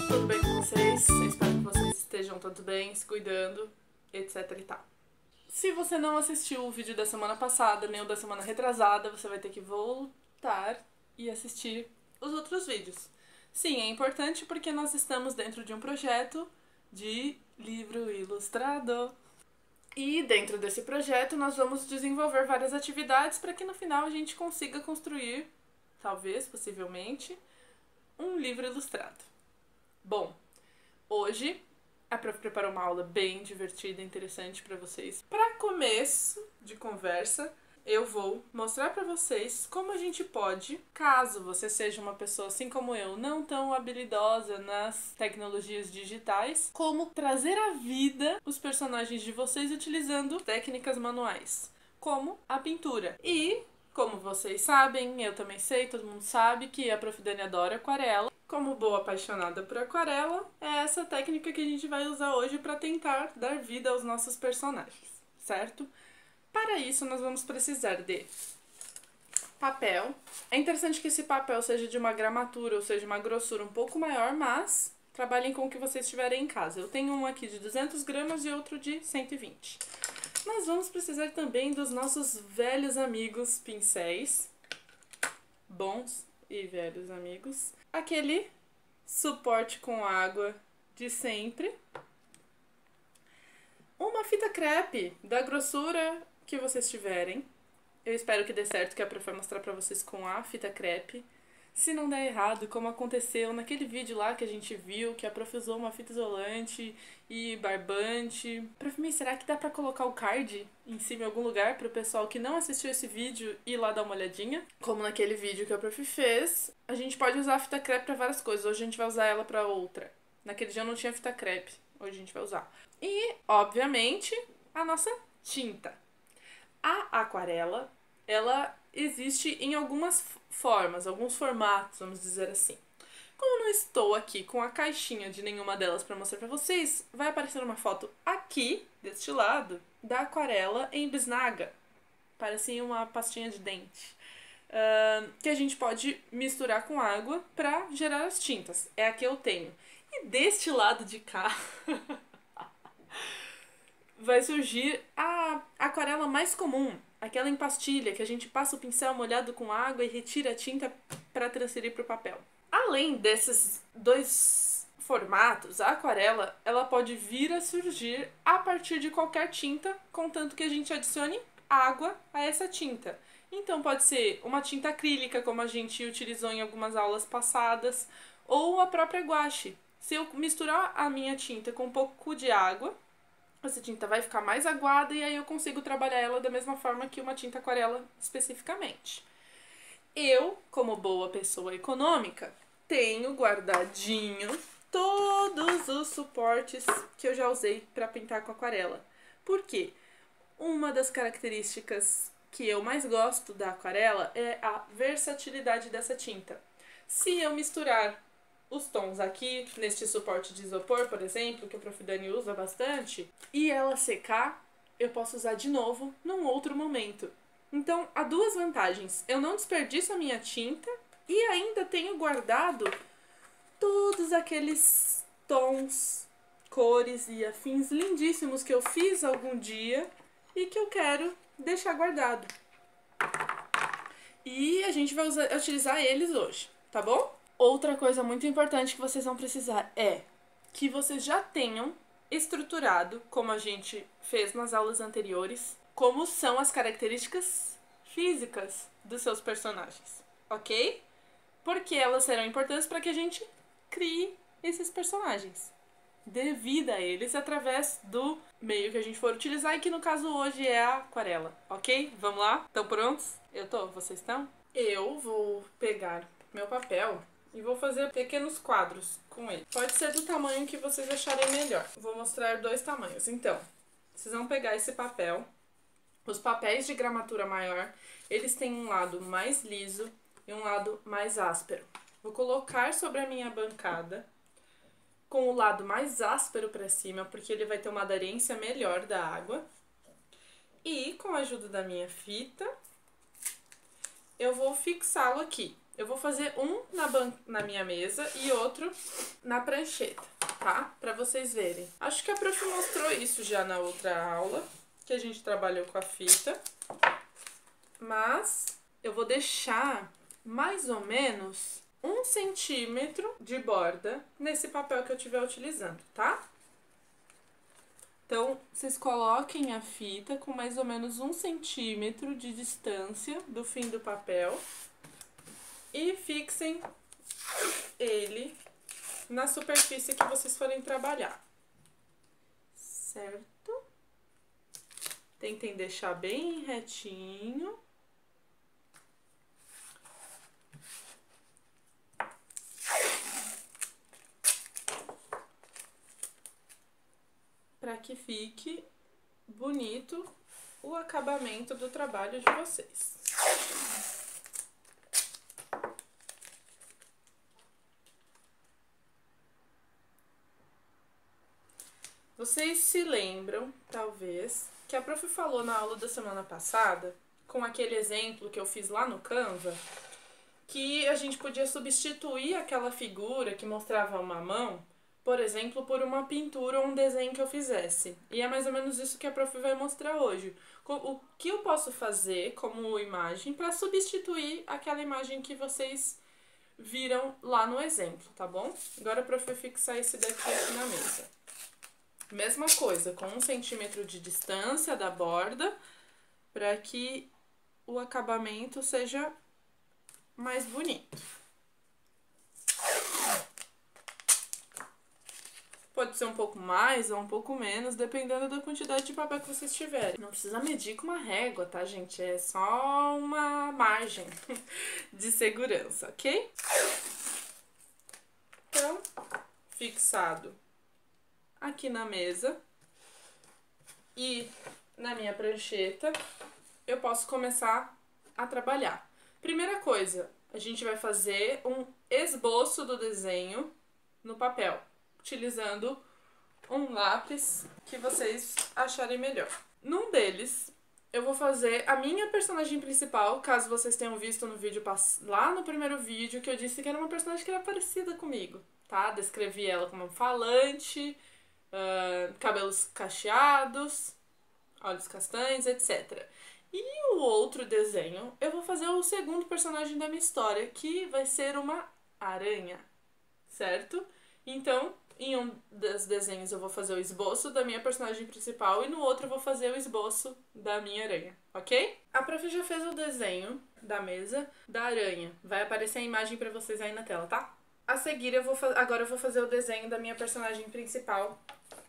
tudo bem com vocês? Eu espero que vocês estejam todos bem, se cuidando, etc e tal. Se você não assistiu o vídeo da semana passada, nem o da semana retrasada, você vai ter que voltar e assistir os outros vídeos. Sim, é importante porque nós estamos dentro de um projeto de livro ilustrado. E dentro desse projeto nós vamos desenvolver várias atividades para que no final a gente consiga construir, talvez, possivelmente, um livro ilustrado. Bom, hoje a Prof preparou uma aula bem divertida e interessante para vocês. Para começo de conversa, eu vou mostrar para vocês como a gente pode, caso você seja uma pessoa assim como eu, não tão habilidosa nas tecnologias digitais, como trazer à vida os personagens de vocês utilizando técnicas manuais, como a pintura. E, como vocês sabem, eu também sei, todo mundo sabe que a Prof Dani adora aquarela. Como boa apaixonada por aquarela, é essa técnica que a gente vai usar hoje para tentar dar vida aos nossos personagens, certo? Para isso, nós vamos precisar de papel. É interessante que esse papel seja de uma gramatura, ou seja, uma grossura um pouco maior, mas trabalhem com o que vocês tiverem em casa. Eu tenho um aqui de 200 gramas e outro de 120. Nós vamos precisar também dos nossos velhos amigos pincéis, bons e velhos amigos. Aquele suporte com água de sempre. Uma fita crepe da grossura que vocês tiverem. Eu espero que dê certo, que a Prof vai mostrar pra vocês com a fita crepe. Se não der errado, como aconteceu naquele vídeo lá que a gente viu, que a Prof usou uma fita isolante e barbante. Prof, mas será que dá pra colocar o card em cima em algum lugar pro pessoal que não assistiu esse vídeo ir lá dar uma olhadinha? Como naquele vídeo que a Prof fez, a gente pode usar a fita crepe pra várias coisas. Hoje a gente vai usar ela pra outra. Naquele dia eu não tinha fita crepe, hoje a gente vai usar. E, obviamente, a nossa tinta. A aquarela, ela existe em algumas formas, alguns formatos, vamos dizer assim. Como eu não estou aqui com a caixinha de nenhuma delas para mostrar para vocês, vai aparecer uma foto aqui, deste lado, da aquarela em bisnaga. Parece uma pastinha de dente. Que a gente pode misturar com água para gerar as tintas. É a que eu tenho. E deste lado de cá vai surgir a aquarela mais comum, aquela em pastilha, que a gente passa o pincel molhado com água e retira a tinta para transferir para o papel. Além desses dois formatos, a aquarela ela pode vir a surgir a partir de qualquer tinta, contanto que a gente adicione água a essa tinta. Então pode ser uma tinta acrílica, como a gente utilizou em algumas aulas passadas, ou a própria guache. Se eu misturar a minha tinta com um pouco de água, essa tinta vai ficar mais aguada e aí eu consigo trabalhar ela da mesma forma que uma tinta aquarela especificamente. Eu, como boa pessoa econômica, tenho guardadinho todos os suportes que eu já usei para pintar com aquarela. Por quê? Uma das características que eu mais gosto da aquarela é a versatilidade dessa tinta. Se eu misturar os tons aqui, neste suporte de isopor, por exemplo, que a Prof Dani usa bastante, e ela secar, eu posso usar de novo num outro momento. Então, há duas vantagens. Eu não desperdiço a minha tinta e ainda tenho guardado todos aqueles tons, cores e afins lindíssimos que eu fiz algum dia e que eu quero deixar guardado. E a gente vai utilizar eles hoje, tá bom? Outra coisa muito importante que vocês vão precisar é que vocês já tenham estruturado, como a gente fez nas aulas anteriores, como são as características físicas dos seus personagens, ok? Porque elas serão importantes para que a gente crie esses personagens, dê vida a eles através do meio que a gente for utilizar e que no caso hoje é a aquarela, ok? Vamos lá? Estão prontos? Eu tô, vocês estão? Eu vou pegar meu papel e vou fazer pequenos quadros com ele. Pode ser do tamanho que vocês acharem melhor. Vou mostrar dois tamanhos. Então, vocês vão pegar esse papel. Os papéis de gramatura maior, eles têm um lado mais liso e um lado mais áspero. Vou colocar sobre a minha bancada com o lado mais áspero para cima, porque ele vai ter uma aderência melhor da água. E com a ajuda da minha fita, eu vou fixá-lo aqui. Eu vou fazer um na minha mesa e outro na prancheta, tá? Pra vocês verem. Acho que a prof mostrou isso já na outra aula, que a gente trabalhou com a fita. Mas eu vou deixar mais ou menos 1 centímetro de borda nesse papel que eu estiver utilizando, tá? Então, vocês coloquem a fita com mais ou menos 1 centímetro de distância do fim do papel e fixem ele na superfície que vocês forem trabalhar, certo? Tentem deixar bem retinho. Para que fique bonito o acabamento do trabalho de vocês. Vocês se lembram, talvez, que a prof falou na aula da semana passada, com aquele exemplo que eu fiz lá no Canva, que a gente podia substituir aquela figura que mostrava uma mão, por exemplo, por uma pintura ou um desenho que eu fizesse. E é mais ou menos isso que a prof vai mostrar hoje. O que eu posso fazer como imagem para substituir aquela imagem que vocês viram lá no exemplo, tá bom? Agora a prof vai fixar esse daqui aqui na mesa. Mesma coisa, com 1 centímetro de distância da borda, para que o acabamento seja mais bonito. Pode ser um pouco mais ou um pouco menos, dependendo da quantidade de papel que vocês tiverem. Não precisa medir com uma régua, tá, gente? É só uma margem de segurança, ok? Então, fixado aqui na mesa e na minha prancheta, eu posso começar a trabalhar. Primeira coisa, a gente vai fazer um esboço do desenho no papel, utilizando um lápis que vocês acharem melhor. Num deles, eu vou fazer a minha personagem principal, caso vocês tenham visto no vídeo lá no primeiro vídeo, que eu disse que era uma personagem que era parecida comigo, tá? Descrevi ela como falante, cabelos cacheados, olhos castanhos, etc. E o outro desenho, eu vou fazer o segundo personagem da minha história, que vai ser uma aranha, certo? Então, em um dos desenhos eu vou fazer o esboço da minha personagem principal e no outro eu vou fazer o esboço da minha aranha, ok? A prof já fez o desenho da mesa da aranha. Vai aparecer a imagem pra vocês aí na tela, tá? A seguir, agora eu vou fazer o desenho da minha personagem principal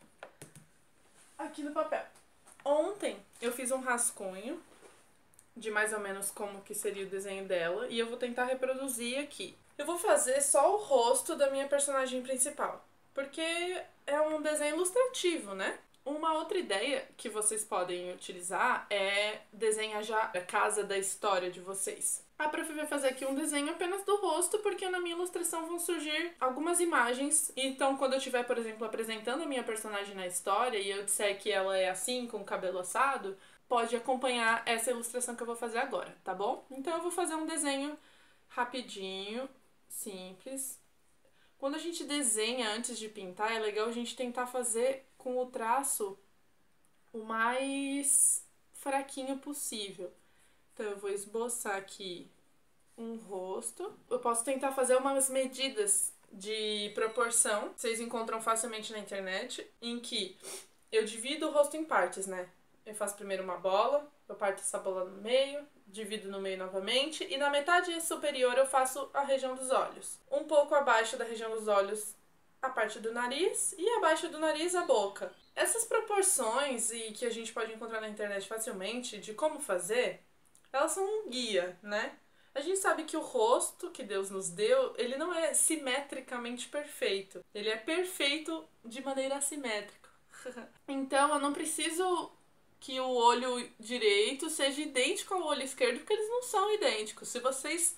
aqui no papel. Ontem eu fiz um rascunho de mais ou menos como que seria o desenho dela e eu vou tentar reproduzir aqui. Eu vou fazer só o rosto da minha personagem principal, porque é um desenho ilustrativo, né? Uma outra ideia que vocês podem utilizar é desenhar já a casa da história de vocês. A prof vai fazer aqui um desenho apenas do rosto, porque na minha ilustração vão surgir algumas imagens. Então, quando eu estiver, por exemplo, apresentando a minha personagem na história e eu disser que ela é assim, com o cabelo assado, pode acompanhar essa ilustração que eu vou fazer agora, tá bom? Então, eu vou fazer um desenho rapidinho, simples. Quando a gente desenha antes de pintar, é legal a gente tentar fazer com o traço o mais fraquinho possível. Então, eu vou esboçar aqui um rosto. Eu posso tentar fazer umas medidas de proporção. Vocês encontram facilmente na internet, em que eu divido o rosto em partes, né? Eu faço primeiro uma bola, eu parto essa bola no meio, divido no meio novamente, e na metade superior eu faço a região dos olhos. Um pouco abaixo da região dos olhos, a parte do nariz, e abaixo do nariz, a boca. Essas proporções, e que a gente pode encontrar na internet facilmente, de como fazer, elas são um guia, né? A gente sabe que o rosto que Deus nos deu, ele não é simetricamente perfeito. Ele é perfeito de maneira assimétrica. Então, eu não preciso que o olho direito seja idêntico ao olho esquerdo, porque eles não são idênticos. Se vocês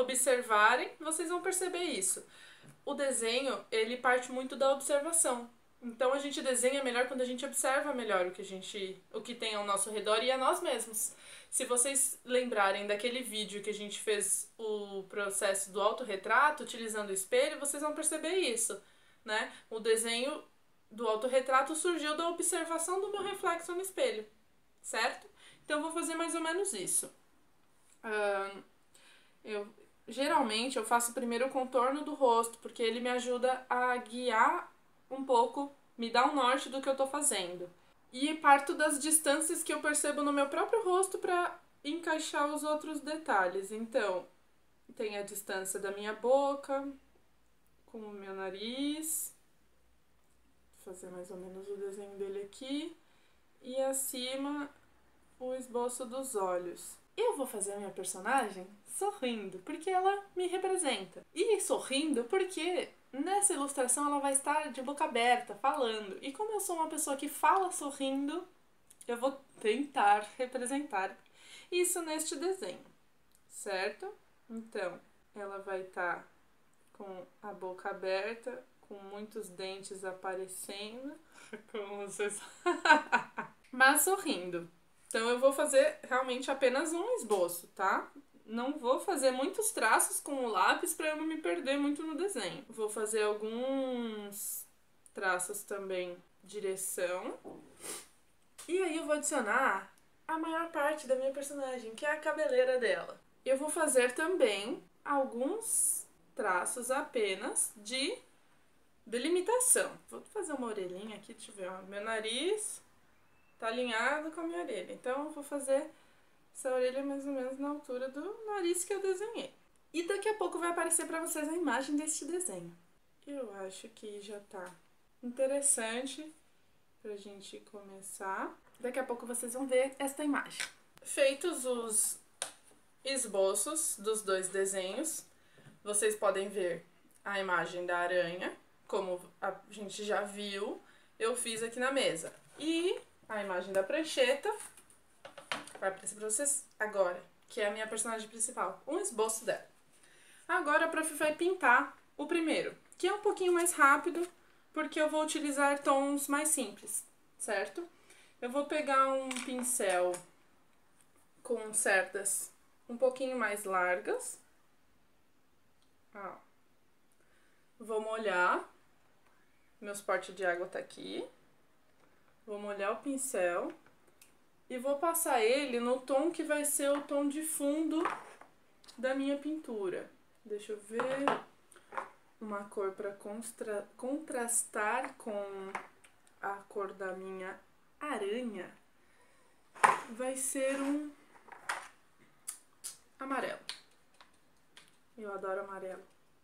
observarem, vocês vão perceber isso. O desenho, ele parte muito da observação. Então a gente desenha melhor quando a gente observa melhor o que tem ao nosso redor e a nós mesmos. Se vocês lembrarem daquele vídeo que a gente fez o processo do autorretrato utilizando o espelho, vocês vão perceber isso, né? O desenho do autorretrato surgiu da observação do meu reflexo no espelho, certo? Então eu vou fazer mais ou menos isso. Geralmente eu faço primeiro o contorno do rosto, porque ele me ajuda a guiar um pouco, me dá um norte do que eu tô fazendo. E parto das distâncias que eu percebo no meu próprio rosto para encaixar os outros detalhes. Então, tem a distância da minha boca com o meu nariz. Vou fazer mais ou menos o desenho dele aqui. E acima o esboço dos olhos. Eu vou fazer a minha personagem sorrindo, porque ela me representa. E sorrindo porque nessa ilustração ela vai estar de boca aberta, falando. E como eu sou uma pessoa que fala sorrindo, eu vou tentar representar isso neste desenho, certo? Então, ela vai estar com a boca aberta, com muitos dentes aparecendo, como vocês... mas sorrindo. Então eu vou fazer realmente apenas um esboço, tá? Não vou fazer muitos traços com o lápis para eu não me perder muito no desenho. Vou fazer alguns traços também direção. E aí eu vou adicionar a maior parte da minha personagem, que é a cabeleira dela. Eu vou fazer também alguns traços apenas de delimitação. Vou fazer uma orelhinha aqui, deixa eu ver, ó. Meu nariz tá alinhado com a minha orelha. Então eu vou fazer essa orelha mais ou menos na altura do nariz que eu desenhei. E daqui a pouco vai aparecer para vocês a imagem deste desenho. Eu acho que já tá interessante pra gente começar. Daqui a pouco vocês vão ver esta imagem. Feitos os esboços dos dois desenhos, vocês podem ver a imagem da aranha, como a gente já viu, eu fiz aqui na mesa. E a imagem da prancheta vai aparecer pra vocês agora, que é a minha personagem principal, um esboço dela. Agora a prof vai pintar o primeiro, que é um pouquinho mais rápido, porque eu vou utilizar tons mais simples, certo? Eu vou pegar um pincel com cerdas um pouquinho mais largas. Ó. Vou molhar, meu suporte de água tá aqui. Vou molhar o pincel e vou passar ele no tom que vai ser o tom de fundo da minha pintura. Deixa eu ver, uma cor para contrastar com a cor da minha aranha. Vai ser um amarelo. Eu adoro amarelo.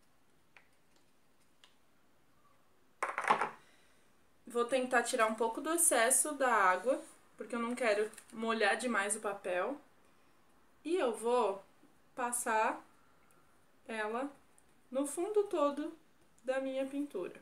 Vou tentar tirar um pouco do excesso da água, porque eu não quero molhar demais o papel. E eu vou passar ela no fundo todo da minha pintura.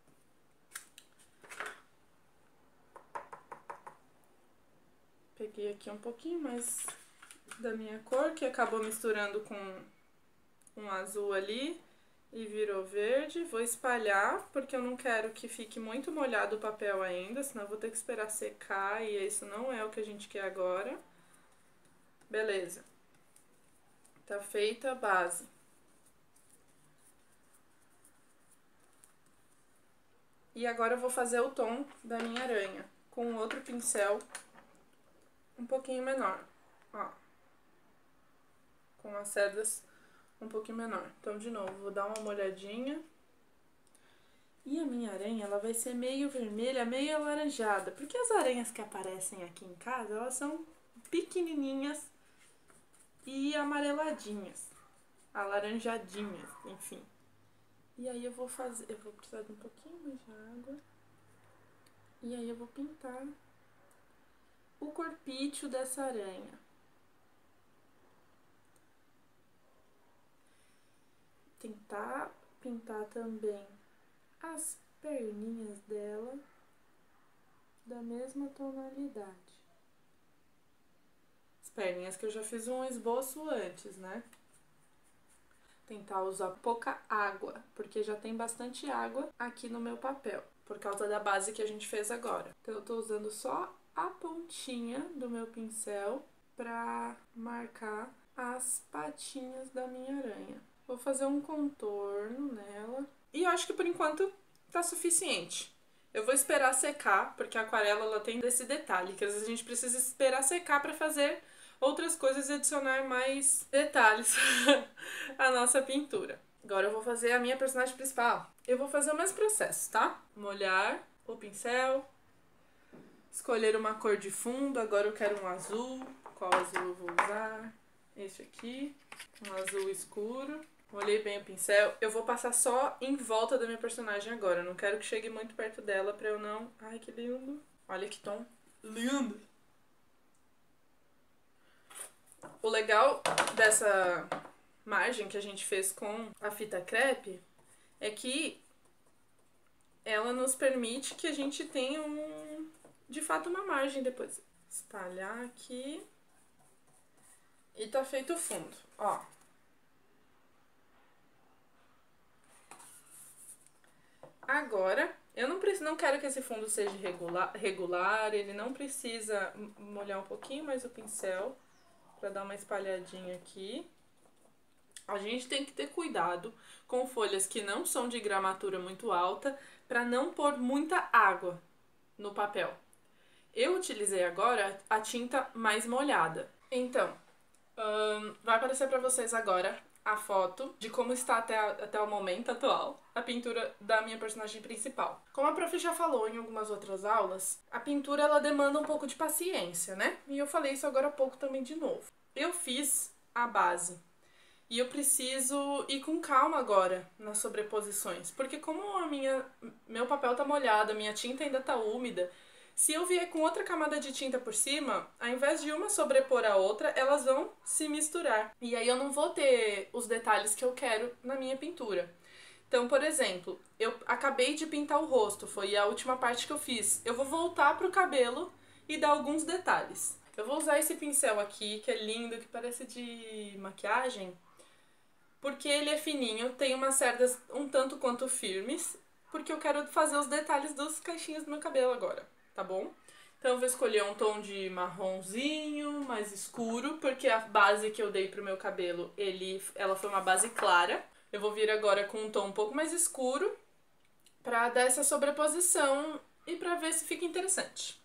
Peguei aqui um pouquinho mais da minha cor, que acabou misturando com um azul ali e virou verde. Vou espalhar, porque eu não quero que fique muito molhado o papel ainda, senão eu vou ter que esperar secar e isso não é o que a gente quer agora. Beleza. Tá feita a base. E agora eu vou fazer o tom da minha aranha com outro pincel um pouquinho menor, ó. Com as cerdas um pouquinho menor. Então, de novo, vou dar uma molhadinha. E a minha aranha, ela vai ser meio vermelha, meio alaranjada. Porque as aranhas que aparecem aqui em casa, elas são pequenininhas e amareladinhas. Alaranjadinhas, enfim. E aí eu vou precisar de um pouquinho mais de água. E aí eu vou pintar o corpício dessa aranha. Tentar pintar também as perninhas dela da mesma tonalidade. As perninhas que eu já fiz um esboço antes, né? Tentar usar pouca água, porque já tem bastante água aqui no meu papel. por causa da base que a gente fez agora. Então eu tô usando só a pontinha do meu pincel pra marcar as patinhas da minha aranha. Vou fazer um contorno nela. E eu acho que por enquanto tá suficiente. Eu vou esperar secar, porque a aquarela ela tem esse detalhe, que às vezes a gente precisa esperar secar pra fazer outras coisas e adicionar mais detalhes à nossa pintura. Agora eu vou fazer a minha personagem principal. Eu vou fazer o mesmo processo, tá? Molhar o pincel, escolher uma cor de fundo. Agora eu quero um azul. Qual azul eu vou usar? Este aqui, um azul escuro. Molhei bem o pincel. Eu vou passar só em volta da minha personagem agora. Eu não quero que chegue muito perto dela pra eu não... Ai, que lindo. Olha que tom lindo. O legal dessa margem que a gente fez com a fita crepe é que ela nos permite que a gente tenha de fato uma margem depois. Espalhar aqui. E tá feito o fundo, ó. Agora, eu não quero que esse fundo seja regular, ele não precisa molhar um pouquinho mais o pincel pra dar uma espalhadinha aqui. A gente tem que ter cuidado com folhas que não são de gramatura muito alta pra não pôr muita água no papel. Eu utilizei agora a tinta mais molhada. Então, vai aparecer pra vocês agora a foto de como está até o momento atual a pintura da minha personagem principal. Como a prof já falou em algumas outras aulas, a pintura ela demanda um pouco de paciência, né? E eu falei isso agora há pouco também de novo. Eu fiz a base e eu preciso ir com calma agora nas sobreposições, porque como meu papel tá molhado, a minha tinta ainda tá úmida, se eu vier com outra camada de tinta por cima, ao invés de uma sobrepor a outra, elas vão se misturar. E aí eu não vou ter os detalhes que eu quero na minha pintura. Então, por exemplo, eu acabei de pintar o rosto, foi a última parte que eu fiz. Eu vou voltar pro cabelo e dar alguns detalhes. Eu vou usar esse pincel aqui, que é lindo, que parece de maquiagem, porque ele é fininho, tem umas cerdas um tanto quanto firmes, porque eu quero fazer os detalhes dos caixinhos do meu cabelo agora. Tá bom? Então eu vou escolher um tom de marronzinho, mais escuro, porque a base que eu dei pro meu cabelo, ela foi uma base clara. Eu vou vir agora com um tom um pouco mais escuro, pra dar essa sobreposição e pra ver se fica interessante.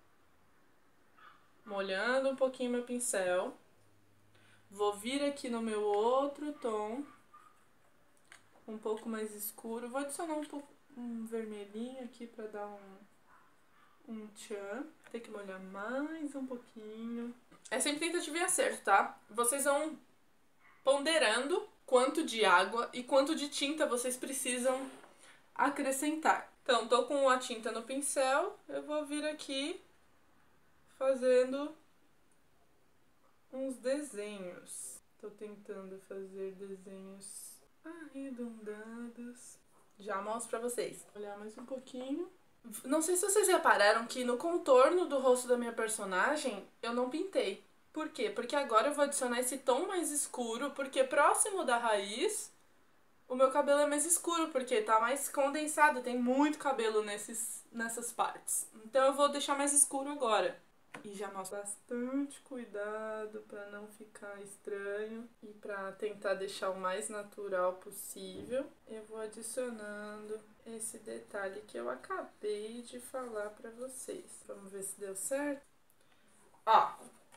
Molhando um pouquinho meu pincel. Vou vir aqui no meu outro tom, um pouco mais escuro. Vou adicionar um vermelhinho aqui pra dar um tchan. Tem que molhar mais um pouquinho. É sempre tentativa e acerto, tá? Vocês vão ponderando quanto de água e quanto de tinta vocês precisam acrescentar. Então, tô com a tinta no pincel, eu vou vir aqui fazendo uns desenhos. Tô tentando fazer desenhos arredondados. Já mostro pra vocês. Vou olhar mais um pouquinho. Não sei se vocês repararam que no contorno do rosto da minha personagem eu não pintei. Por quê? Porque agora eu vou adicionar esse tom mais escuro, porque próximo da raiz o meu cabelo é mais escuro, porque tá mais condensado, tem muito cabelo nessas partes. Então eu vou deixar mais escuro agora. E já mostro bastante cuidado pra não ficar estranho e pra tentar deixar o mais natural possível. Eu vou adicionando esse detalhe que eu acabei de falar pra vocês. Vamos ver se deu certo. Ó.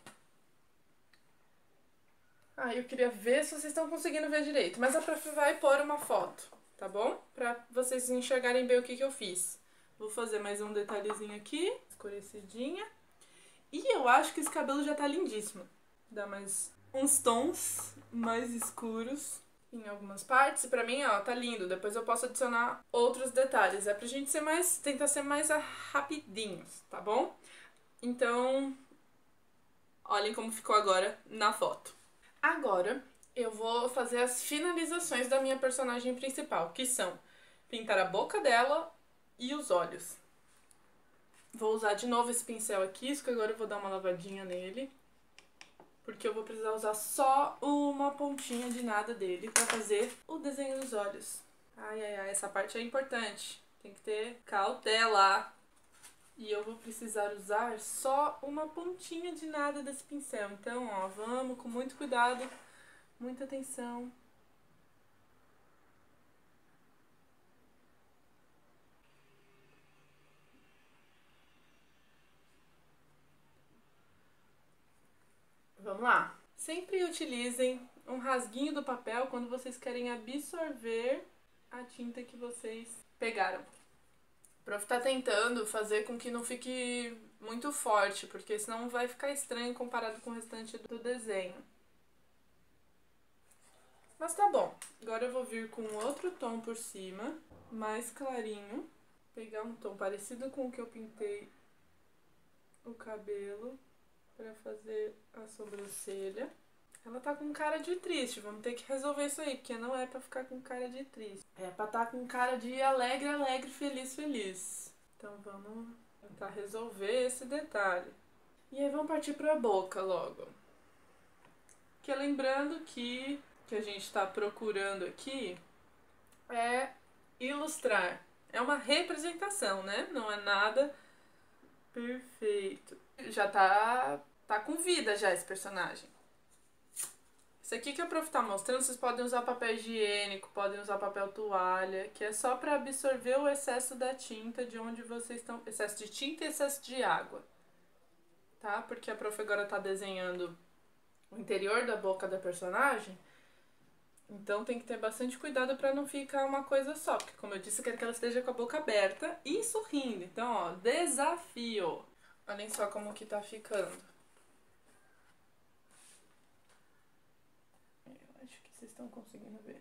Eu queria ver se vocês estão conseguindo ver direito, mas a prof vai pôr uma foto, tá bom? Pra vocês enxergarem bem o que eu fiz. Vou fazer mais um detalhezinho aqui, escurecidinha. E eu acho que esse cabelo já tá lindíssimo. Dá mais uns tons mais escuros em algumas partes. E pra mim, ó, tá lindo. Depois eu posso adicionar outros detalhes. É pra gente tentar ser mais rapidinhos, tá bom? Então, olhem como ficou agora na foto. Agora, eu vou fazer as finalizações da minha personagem principal, que são pintar a boca dela e os olhos. Vou usar de novo esse pincel aqui, só que agora eu vou dar uma lavadinha nele, porque eu vou precisar usar só uma pontinha de nada dele pra fazer o desenho dos olhos. Ai, ai, ai, essa parte é importante. Tem que ter cautela. E eu vou precisar usar só uma pontinha de nada desse pincel. Então, ó, vamos com muito cuidado, muita atenção. Vamos lá. Sempre utilizem um rasguinho do papel quando vocês querem absorver a tinta que vocês pegaram. O prof tá tentando fazer com que não fique muito forte, porque senão vai ficar estranho comparado com o restante do desenho. Mas tá bom. Agora eu vou vir com outro tom por cima, mais clarinho. Pegar um tom parecido com o que eu pintei o cabelo pra fazer a sobrancelha. Ela tá com cara de triste, vamos ter que resolver isso aí, porque não é pra ficar com cara de triste. É pra tá com cara de alegre, alegre, feliz, feliz. Então vamos tentar resolver esse detalhe. E aí vamos partir pra boca logo. Que lembrando que o que a gente tá procurando aqui é ilustrar. É uma representação, né? Não é nada perfeito. Já tá com vida já esse personagem. Isso aqui que a prof tá mostrando, vocês podem usar papel higiênico, podem usar papel toalha, que é só para absorver o excesso da tinta de onde vocês estão... Excesso de tinta e excesso de água, tá? Porque a prof agora tá desenhando o interior da boca da personagem, então tem que ter bastante cuidado para não ficar uma coisa só, porque como eu disse, eu quero que ela esteja com a boca aberta e sorrindo. Então, ó, desafio! Olhem só como que tá ficando. Acho que vocês estão conseguindo ver.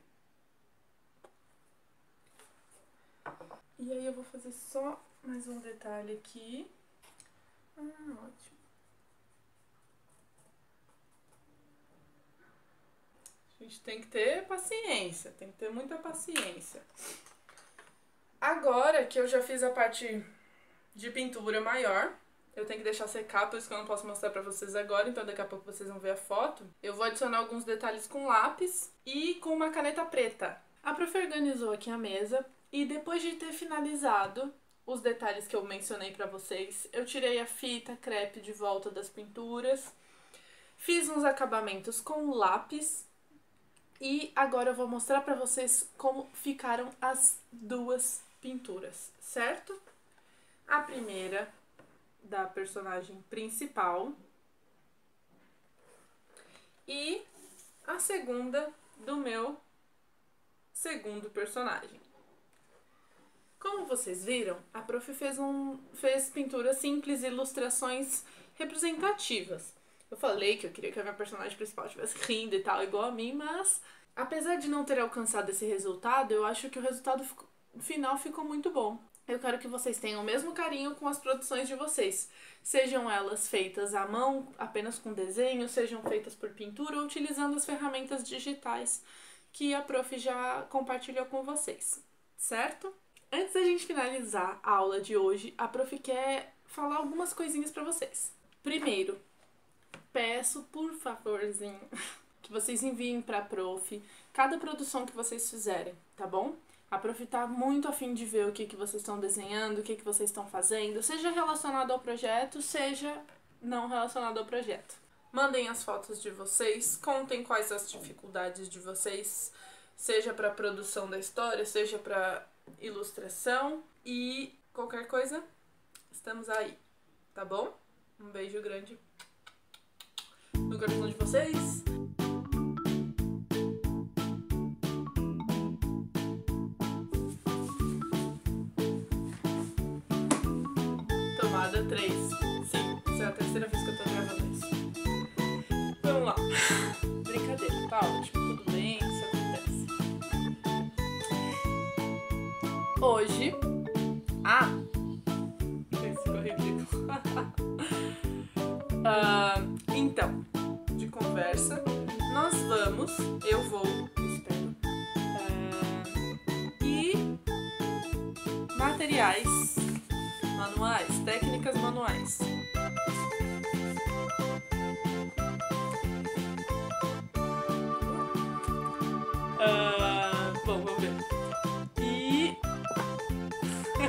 E aí eu vou fazer só mais um detalhe aqui. Ótimo. A gente tem que ter paciência, tem que ter muita paciência. Agora que eu já fiz a parte de pintura maior, eu tenho que deixar secar, por isso que eu não posso mostrar pra vocês agora, então daqui a pouco vocês vão ver a foto. Eu vou adicionar alguns detalhes com lápis e com uma caneta preta. A prof organizou aqui a mesa e depois de ter finalizado os detalhes que eu mencionei pra vocês, eu tirei a fita crepe de volta das pinturas, fiz uns acabamentos com lápis e agora eu vou mostrar pra vocês como ficaram as duas pinturas, certo? A primeira da personagem principal e a segunda do meu segundo personagem. Como vocês viram, a prof fez pinturas simples e ilustrações representativas. Eu falei que eu queria que a minha personagem principal estivesse rindo e tal, igual a mim, mas apesar de não ter alcançado esse resultado, eu acho que o resultado final ficou muito bom. Eu quero que vocês tenham o mesmo carinho com as produções de vocês. Sejam elas feitas à mão, apenas com desenho, sejam feitas por pintura ou utilizando as ferramentas digitais que a prof já compartilhou com vocês, certo? Antes da gente finalizar a aula de hoje, a prof quer falar algumas coisinhas pra vocês. Primeiro, peço, por favorzinho, que vocês enviem pra prof cada produção que vocês fizerem, tá bom? A prof tá muito afim de ver o que vocês estão desenhando, o que vocês estão fazendo, seja relacionado ao projeto, seja não relacionado ao projeto. Mandem as fotos de vocês, contem quais as dificuldades de vocês, seja para a produção da história, seja para ilustração e qualquer coisa, estamos aí, tá bom? Um beijo grande no coração de vocês. Tomada 3. Sim, essa é a terceira vez que eu tô gravando isso. Vamos lá. Brincadeira, tá ótimo, tudo bem, isso acontece. Hoje... Isso ficou ridículo. Então, de conversa, eu vou... Espero. E... materiais... manuais, técnicas manuais. Bom, vamos ver. E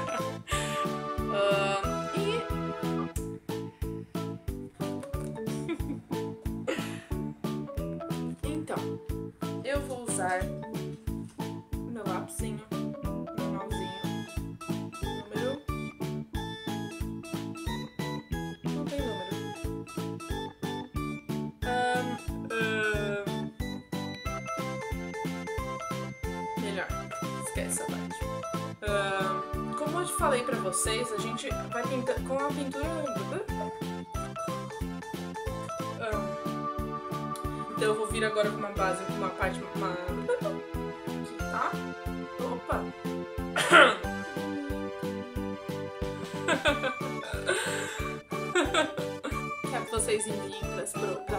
esquece essa parte. Como eu te falei pra vocês, a gente vai pintar com a pintura... Então eu vou vir agora com uma base, com uma parte... Aqui, tá? Opa! Quero que vocês enviem para